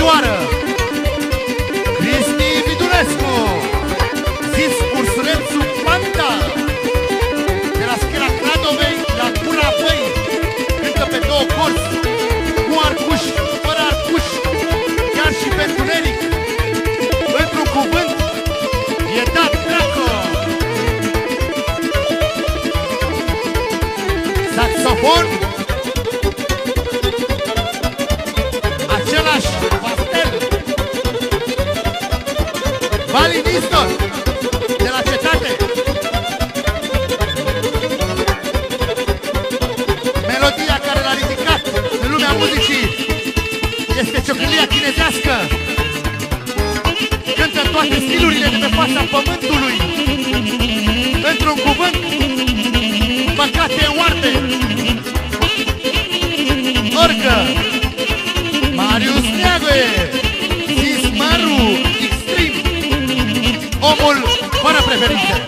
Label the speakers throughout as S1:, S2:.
S1: Fabioară, Cristi Vidulescu, zis Ursulețu Panta, de la Schera Cradovei la Gura Băi, cântă pe două corzi, cu arcuș, fără arcuș, chiar și pe întuneric. Într-un cuvânt, e dat dracu! Saxofon, același pastel, Vali Nistor, de la Cetate, melodia care l-a ridicat în lumea muzicii este ciocârlia chinezească. Cântă toate stilurile de pe fața pământului. Într-un cuvânt, păcate oarbe. Orgă, Marius Neagoe, Sismaru Extreme, omul fără preferințe.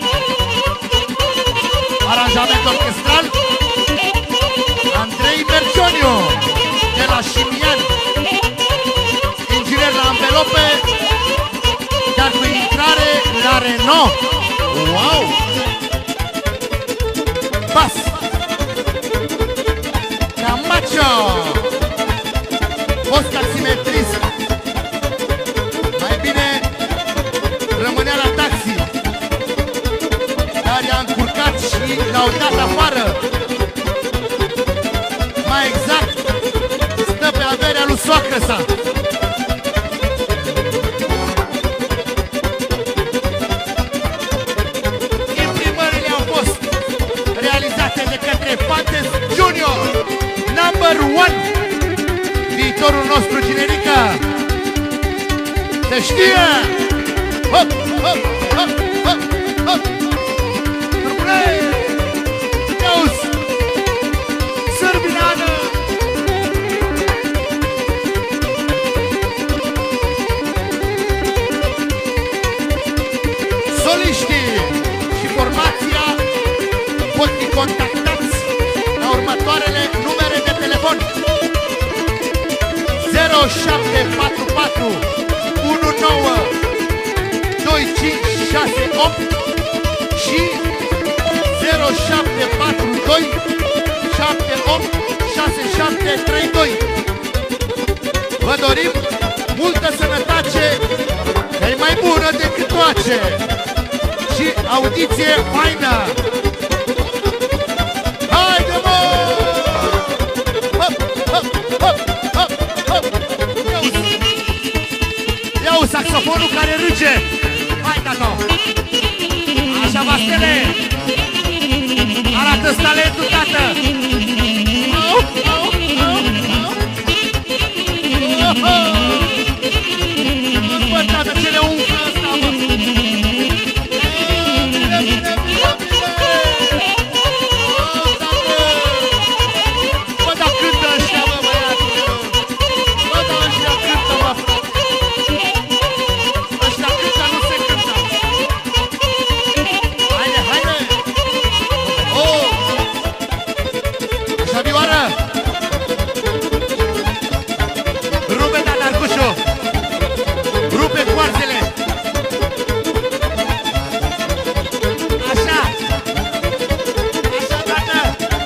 S1: Aranjament orchestral, Andrei Bercioniu, de la Șimian, inginer la anvelope, dar cu intrare la Renault. Wow! Bas, Camacho, fost taximetrist, mai bine rămânea la taxi, dar i-a încurcat și l-au dat afară. Mai exact, stă pe averea lui soacră sa. Imprimările au fost realizate de către Fantes Junior, number 1, viitorul nostru generica. Se știe! Hop, hop, hop, hop, hop! Turbule! Ia-uzi! Sârbineană! Soliștii și formația pot fi contactați la următoarele numere de telefon: 0744 192568 și 0742 786732. Vă dorim multă sănătate, că e mai bună decât toace, și audiție faină. Haide, mă! Hop, hop, hop, hop, hop! Iau saxofonul care râge. Hai, tata! Așa, Vastele! Arată-ți talentul, tată! Au, au, au, au! Oh, bă, tată, ce le umflă ăsta, bă! Bine, bine, bine, bine! Oh, tată! Bă, dar cântă ăștia, bă, băiatule! Bă, dar ăștia cântă, bă, frate! Ăștia cântă, nu se cântă! Haide, haide! Oh! Așa, Vioară! Rupe, tata, Arcușu! Rupe coarțele! Așa! Așa, tată!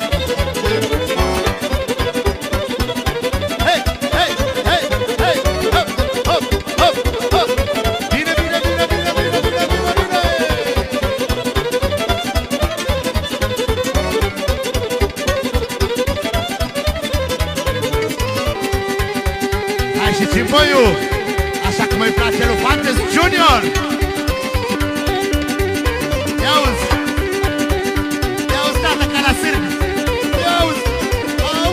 S1: Hei, hei, hei, hei! Hop, hop, hop, hop! Bine, bine, bine, bine, bine, bine, bine, bine! Hai și cimboiul! Așa cum îi place lui Fantes Junior! Ia-uzi! Ia-uzi, tată, ca la sârbi! Ia-uzi! Au!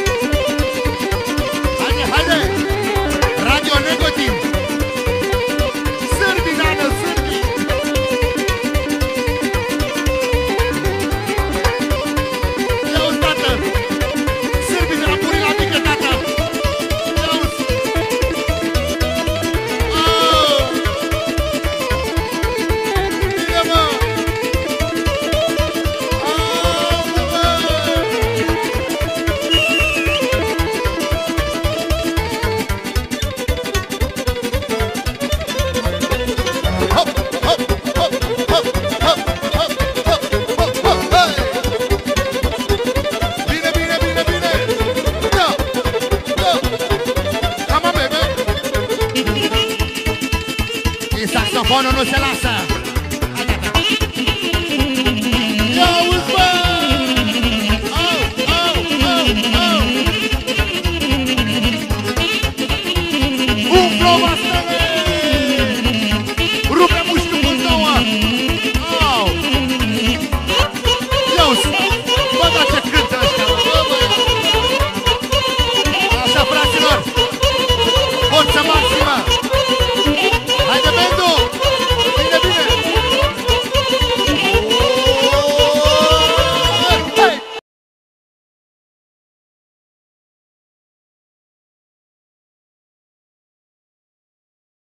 S1: Haide, haide! Radio Negotin! Sârbi, nană, sârbi! Ia-uzi, tată! Sârbi de la Burila Mică, tată! Ia-uzi! Au! Bine, mă! Au, mă! Șamponul nu se lasă. Ia uzi, bă! Au, au, au, au! Umplă-o, mastele! Rupe mușchiul cu nouă! Au! Ia uzi! Bă, da ce cântă ăștia, bă, bă! Așa, fraților! Forță maximă!